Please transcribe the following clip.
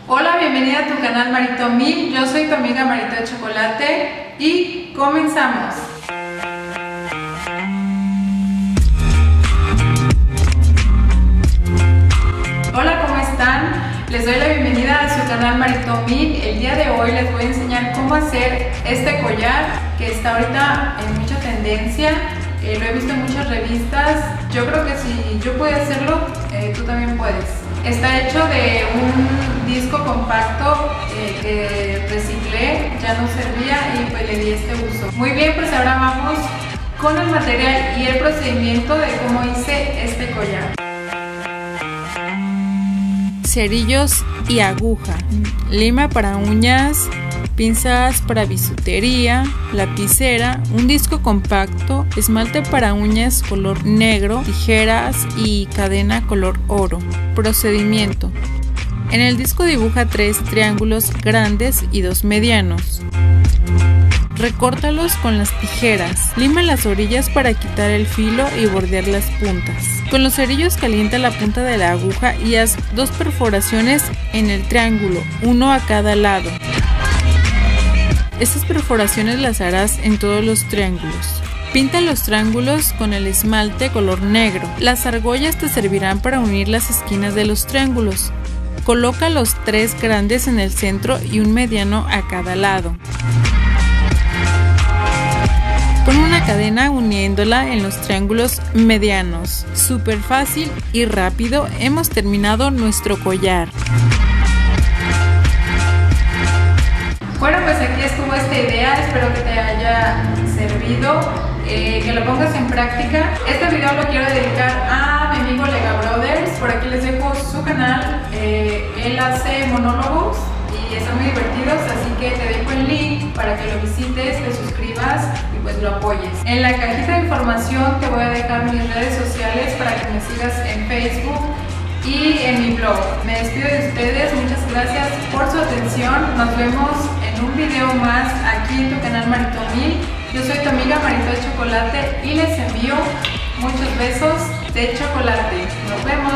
Hola, bienvenida a tu canal Marito Mil. Yo soy tu amiga Marito de Chocolate y comenzamos. Hola, ¿cómo están? Les doy la bienvenida a su canal Marito Mil. El día de hoy les voy a enseñar cómo hacer este collar que está ahorita en mucha tendencia. Lo he visto en muchas revistas. Yo creo que si yo puedo hacerlo, tú también puedes. Está hecho de un disco compacto que reciclé, ya no servía y pues le di este uso. Muy bien, pues ahora vamos con el material y el procedimiento de cómo hice este collar. Cerillos y aguja, lima para uñas, pinzas para bisutería, lapicera, un disco compacto, esmalte para uñas color negro, tijeras y cadena color oro. Procedimiento: en el disco dibuja 3 triángulos grandes y 2 medianos. Recórtalos con las tijeras, lima las orillas para quitar el filo y bordear las puntas. Con los cerillos calienta la punta de la aguja y haz 2 perforaciones en el triángulo, 1 a cada lado. Estas perforaciones las harás en todos los triángulos. Pinta los triángulos con el esmalte color negro. Las argollas te servirán para unir las esquinas de los triángulos. Coloca los 3 grandes en el centro y un mediano a cada lado. Pon una cadena uniéndola en los triángulos medianos. Súper fácil y rápido, hemos terminado nuestro collar. Bueno, pues aquí estuvo esta idea, espero que te haya servido, que lo pongas en práctica. Este video lo quiero dedicar a mi amigo Lega Brothers, por aquí les dejo su canal, él hace monólogos y están muy divertidos, así que te dejo el link para que lo visites, te suscribas y pues lo apoyes. En la cajita de información te voy a dejar mis redes sociales para que me sigas en Facebook y en mi blog. Me despido de ustedes, muchas gracias por su atención, nos vemos en un video más aquí en tu canal Marito Mil. Yo soy tu amiga Marito de Chocolate y les envío muchos besos de chocolate. Nos vemos.